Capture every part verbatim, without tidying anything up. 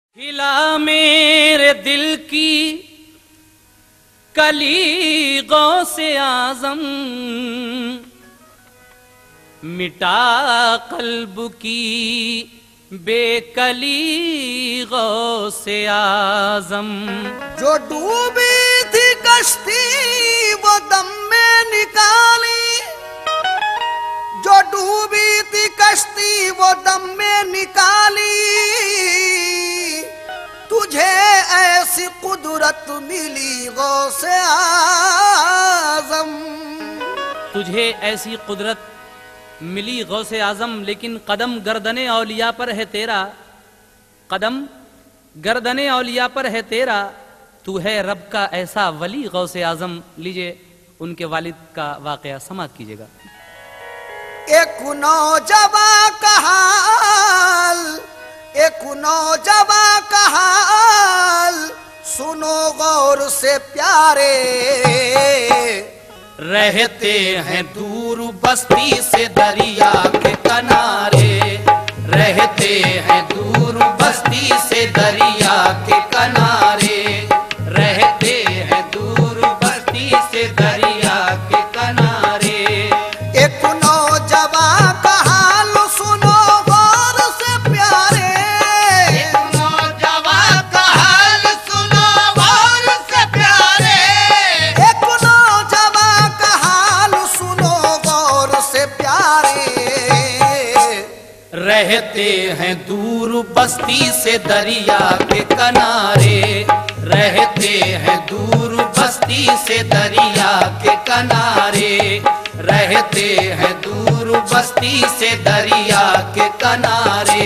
हिला मेरे दिल की कली गौसे आजम, मिटा कल्ब की बेकली गौसे आजम। जो डूबी थी कश्ती वो दम में निकाली, जो डूबी थी कश्ती वो दम में निकाली। तुझे ऐसी कुदरत मिली गौसे आजम, तुझे ऐसी कुदरत मिली गौसे आजम, लेकिन कदम गर्दने औलिया पर है तेरा, कदम गर्दने औलिया पर है तेरा। तू है रब का ऐसा वली गौसे आजम। लीजिए उनके वालिद का वाकया समाप्त कीजिएगा। एक नौजवान का हाल, एक नौजवान का हाल सुनो गौर से प्यारे। रहते हैं दूर बस्ती से दरिया के किनारे, रहते हैं दूर बस्ती से दरिया के किनारे, रहते हैं दूर बस्ती से दरिया के किनारे। एक नौजवान का हाल सुनो गौर से प्यारे, एक नौजवान का हाल सुनो गौर से प्यारे, एक नौजवान का हाल सुनो गौर से प्यारे। रहते हैं दूर बस्ती से दरिया के किनारे, रहते हैं दूर बस्ती से दरिया के किनारे, रहते हैं दूर बस्ती से दरिया के किनारे।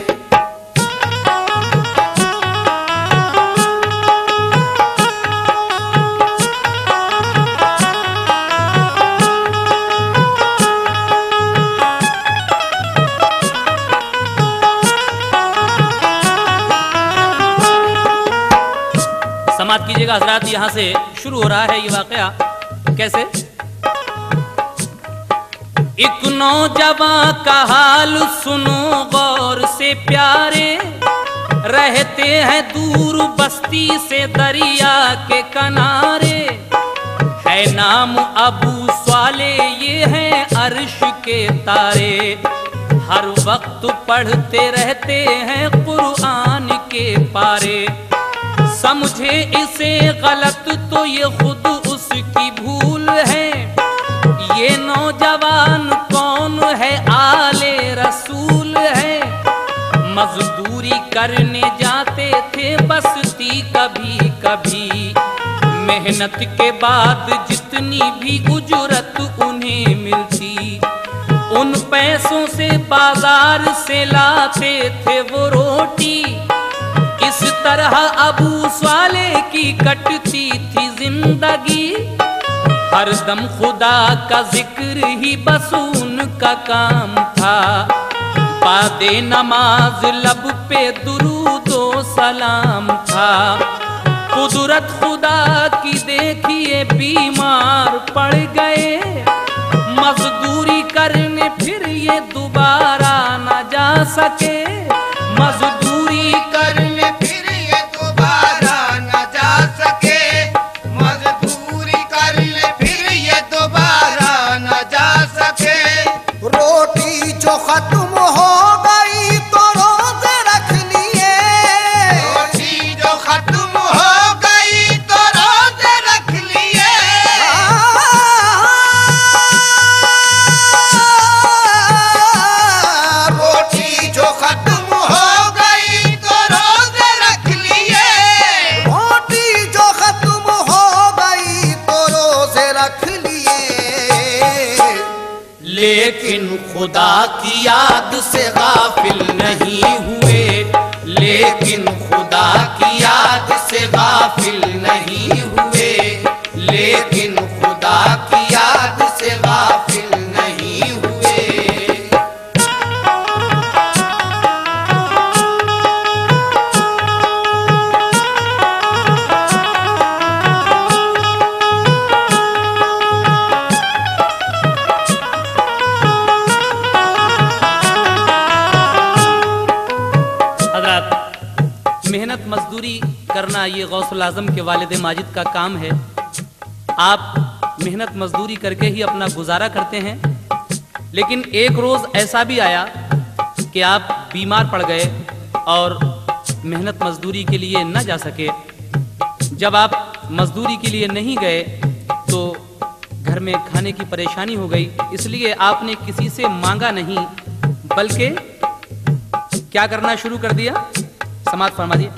समाप्त कीजिएगा हजरात। यहां से शुरू हो रहा है ये वाकया। कैसे? एक नौजवान का हाल सुनो गौर से प्यारे, रहते हैं दूर बस्ती से दरिया के किनारे। है नाम अबू स्वाले, ये हैं अर्श के तारे, हर वक्त पढ़ते रहते हैं कुरान के पारे। समझे इसे गलत तो ये खुद उसकी भूल है, ये नौजवान कौन है? आले रसूल है। मजदूरी करने जाते थे बस्ती कभी कभी, मेहनत के बाद जितनी भी उजरत उन्हें मिलती, उन पैसों से बाजार से लाते थे वो रोटी। इस तरह अबू स्वाले की कटती थी जिंदगी, हर दम खुदा का जिक्र ही बस उनका काम था। बादे नमाज लब पे दुरूदो सलाम था। कुदरत खुदा की देखिए बीमार पड़ गए, मजदूरी करने फिर ये दोबारा न जा सके। मजदूरी करने फिर ये दोबारा न जा सके, मजदूरी कर ले फिर ये दोबारा न जा सके। रोटी जो खत्म हो गई तो रोजे रख लिए, रोटी जो खत्म हो गई तो रोजे रख लिए। रोटी जो खत्म हो गई तो रोजे रख लिए, रोटी जो खत्म हो गई तो रोजे रख लिए। लेकिन खुदा की याद से गाफिल नहीं हुए, लेकिन खुदा की याद से गाफिल नहीं हुए, लेकिन खुदा की याद से गाफिल नहीं हुए। मेहनत मजदूरी करना ये गौसुल आजम के वालिद माजिद का काम है। आप मेहनत मजदूरी करके ही अपना गुजारा करते हैं। लेकिन एक रोज़ ऐसा भी आया कि आप बीमार पड़ गए और मेहनत मजदूरी के लिए न जा सके। जब आप मजदूरी के लिए नहीं गए तो घर में खाने की परेशानी हो गई, इसलिए आपने किसी से मांगा नहीं बल्कि क्या करना शुरू कर दिया, समाज फरमा दिया।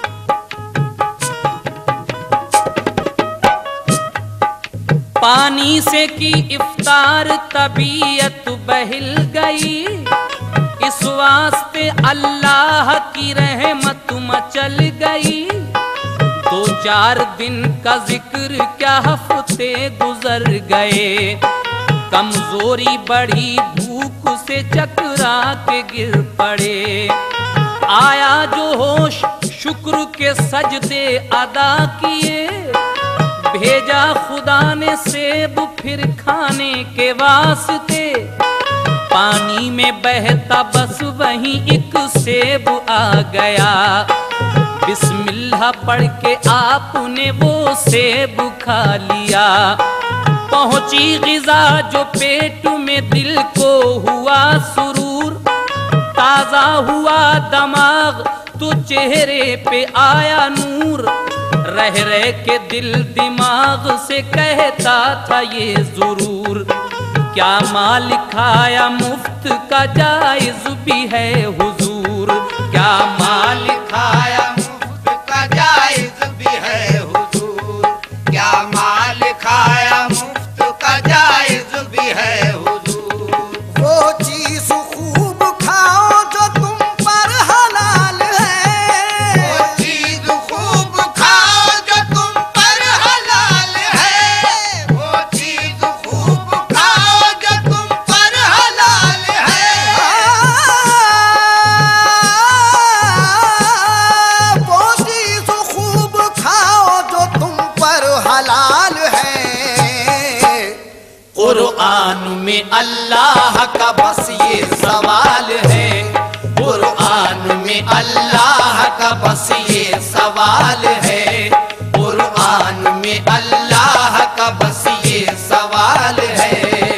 पानी से की इफ्तार तबीयत बहिल गई, इस वास्ते अल्लाह की रहमत मचल गई। दो चार दिन का जिक्र क्या हफ्ते गुजर गए, कमजोरी बढ़ी भूख से चकरा के गिर पड़े। आया जो होश शुक्र के सजदे अदा किए, भेजा खुदा ने सेब फिर खाने के वास्ते। पानी में बहता बस वहीं एक सेब आ गया, बिस्मिल्लाह पढ़ के आपने वो सेब खा लिया। पहुंची गिजा जो पेट में, दिल को हुआ सुरूर, ताजा हुआ दमाग तो चेहरे पे आया नूर। रह रह के दिल दिमाग से कहता था ये जरूर, क्या माल खाया मुफ्त का जायज भी है हुजूर। क्या माल खाया मुफ्त का जायज भी है हुजूर, क्या माल खाया मुफ्त का जायज भी है हुजूर। वो चीज खूब खाओ जो तुम पर हलाल है, वो चीज खूब खाओ जो तुम पर हलाल है, वो चीज खूब खाओ जो तुम पर हलाल है। वो चीज खूब खाओ जो तुम पर हलाल है। कुरान में अल्लाह का बस ये सवाल है, कुरान में अल्लाह का बस ये सवाल है, कुरान में अल्लाह का बस ये सवाल है।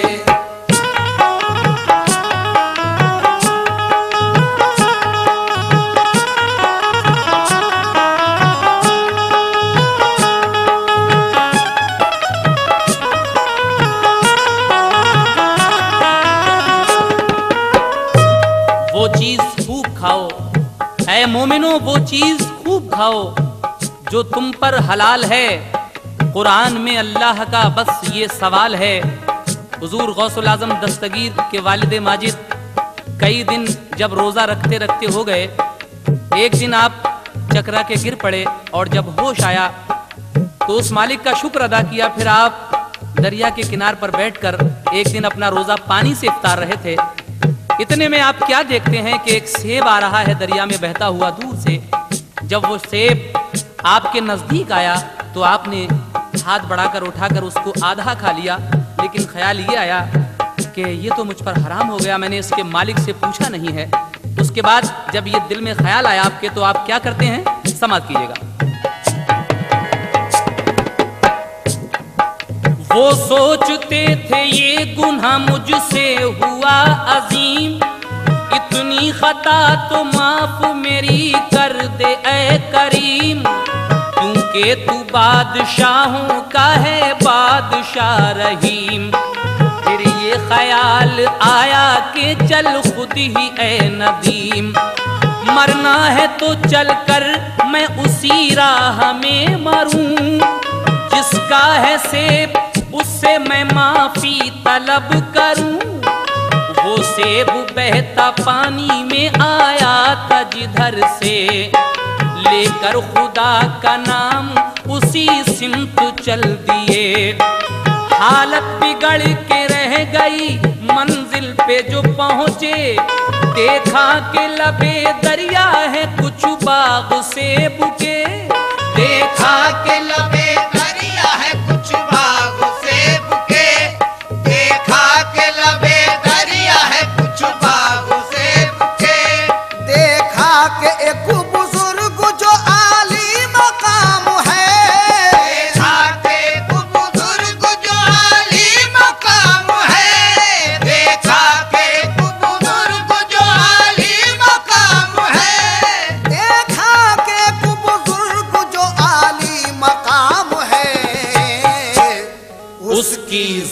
वो चीज खूब खाओ, ऐ मोमिनो वो चीज खूब खाओ जो तुम पर हलाल है। कुरान में अल्लाह का बस ये सवाल है। हुजूर गौसुल आजम दस्तगीर के वालिद माजिद कई दिन जब रोजा रखते रखते हो गए, एक दिन आप चकरा के गिर पड़े और जब होश आया तो उस मालिक का शुक्र अदा किया। फिर आप दरिया के किनार पर बैठकर एक दिन अपना रोजा पानी से इफ्तार रहे थे। इतने में आप क्या देखते हैं कि एक सेब आ रहा है दरिया में बहता हुआ दूर से। जब वो सेब आपके नजदीक आया तो आपने हाथ बढ़ाकर उठाकर उसको आधा खा लिया, लेकिन ख्याल ये आया कि ये तो मुझ पर हराम हो गया, मैंने इसके मालिक से पूछा नहीं है। उसके बाद जब ये दिल में ख्याल आया आपके, तो आप क्या करते हैं, समाप्त कीजिएगा। वो सोचते थे ये गुनाह मुझसे हुआ अजीम, इतनी खता तो माफ मेरी कर दे ऐ करीम। क्योंकि तू बादशाहों का है बादशाह रहीम। फिर ये ख्याल आया कि चल खुद ही ऐ नदीम, मरना है तो चल कर मैं उसी राह में मरूं। जिसका है सेब उससे मैं माफी तलब करूं। वो सेब बहता पानी में आया था जिधर से, लेकर खुदा का नाम उसी सिमत चल दिए। हालत बिगड़ के रह गई मंजिल पे जो पहुंचे, देखा के लबे दरिया है कुछ बाग सेब के। देखा के लबे दरिया है कुछ बाग सेब के, देखा के लबे दरिया है कुछ बाग सेब के। देखा के एक बुजुर्ग जो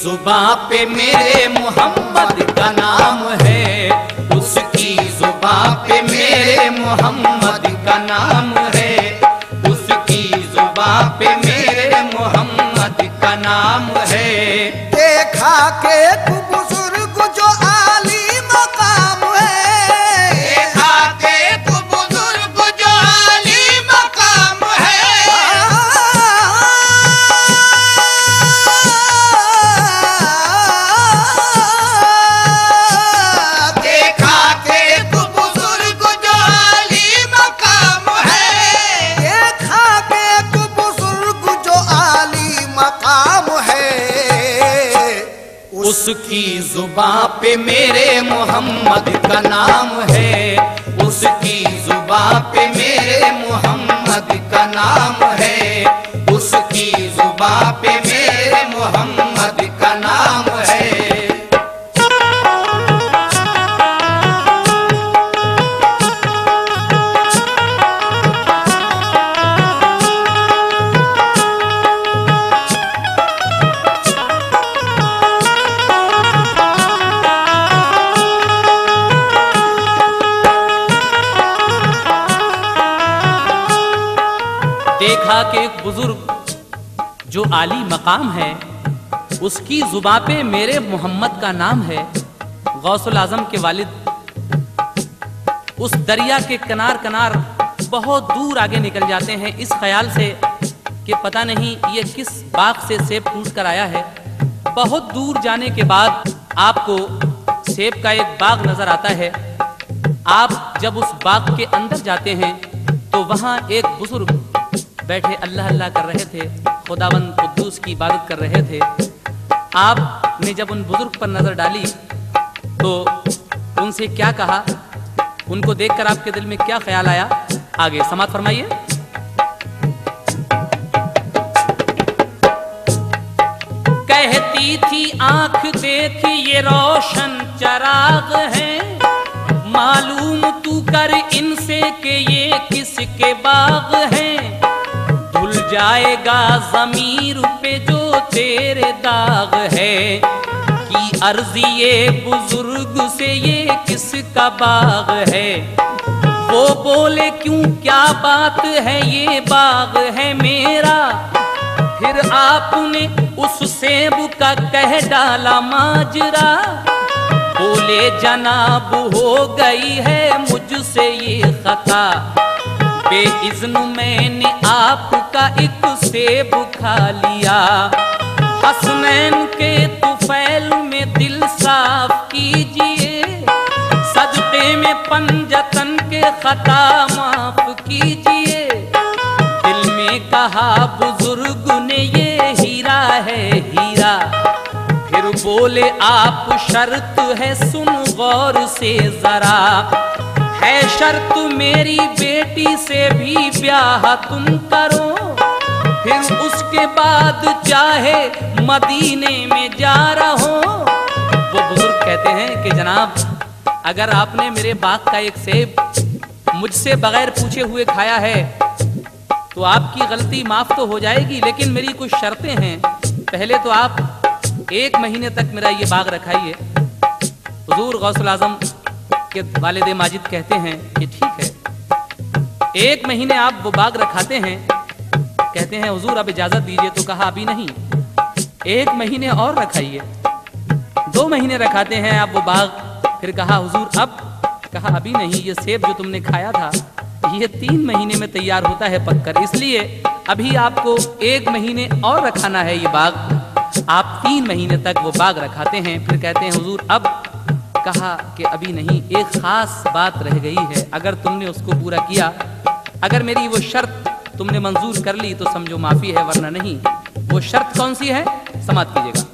जुबां पे मेरे मोहम्मद का नाम है, उसकी जुबां पे मेरे मोहम्मद का नाम है, उसकी जुबां पे मेरे मोहम्मद का नाम है। देखा के बुजुर्ग जो आली मकाम है, देखा के बुजुर्ग जो आली मकाम है, देखा के बुजुर्ग जो आली मकाम है, देखा के बुजुर्ग जो आली मकाम है, उसकी जुबां पे मेरे मोहम्मद का नाम है, उसकी जुबां पे मेरे मोहम्मद का नाम है, उसकी जुबां पे मेरे मोहम्मद का नाम है। देखा कि एक बुजुर्ग जो आली मकाम है, उसकी जुबां पे मेरे मोहम्मद का नाम है। गौसुल आजम के वालिद उस दरिया के किनार किनार बहुत दूर आगे निकल जाते हैं, इस ख्याल से कि पता नहीं ये किस बाग से सेब टूट कर आया है। बहुत दूर जाने के बाद आपको सेब का एक बाग नजर आता है। आप जब उस बाग के अंदर जाते हैं तो वहां एक बुजुर्ग बैठे अल्लाह अल्लाह कर रहे थे, खुदावंद कुद्दूस की इबादत कर रहे थे। आपने जब उन बुजुर्ग पर नजर डाली तो उनसे क्या कहा, उनको देखकर आपके दिल में क्या ख्याल आया, आगे समात फरमाइए। कहती थी आंख देख ये रोशन चराग है, मालूम तू कर इनसे कि ये किसके बाग हैं, धुल जाएगा ज़मीर पे जो तेरे दाग है, कि अर्ज़ी ये बुजुर्ग से ये किसका बाग है। वो बोले क्यों क्या बात है, ये बाग है मेरा। फिर आपने उस सेब का कह डाला माजरा, बोले जनाब हो गई है मुझसे ये खता, बेइज़्न मैंने आपका एक सेब खा लिया। हसनैन के तुफैल में दिल साफ कीजिए, सदक़े में पंजतन के खता माफ कीजिए। दिल में कहा बुजुर्ग ने ये हीरा है हीरा, फिर बोले आप शर्त है सुन गौर से जरा, है शर्त मेरी बेटी से भी ब्याह तुम करो, फिर उसके बाद चाहे मदीने में जा रहो। वो बुजुर्ग कहते हैं कि जनाब अगर आपने मेरे बाग का एक सेब मुझसे बगैर पूछे हुए खाया है तो आपकी गलती माफ तो हो जाएगी, लेकिन मेरी कुछ शर्तें हैं। पहले तो आप एक महीने तक मेरा ये बाग रखाइए। हुजूर गौसुल आजम के वालिद माजिद कहते हैं कि ठीक है। एक महीने आप वो बाग रखाते हैं, कहते हैं हुजूर अब इजाजत दीजिए, तो कहा अभी नहीं, एक महीने और रखाइए। दो महीने रखाते हैं आप वो बाग, फिर कहा हुजूर अब, कहा अभी नहीं, ये सेब जो तुमने खाया था ये तीन महीने में तैयार होता है पककर, इसलिए अभी आपको एक महीने और रखाना है ये बाग। आप तीन महीने तक वो बाग रखाते हैं, फिर कहते हैं हुजूर अब, कहा कि अभी नहीं, एक खास बात रह गई है, अगर तुमने उसको पूरा किया, अगर मेरी वो शर्त तुमने मंजूर कर ली तो समझो माफी है, वरना नहीं। वो शर्त कौन सी है, समाप्त कीजिएगा।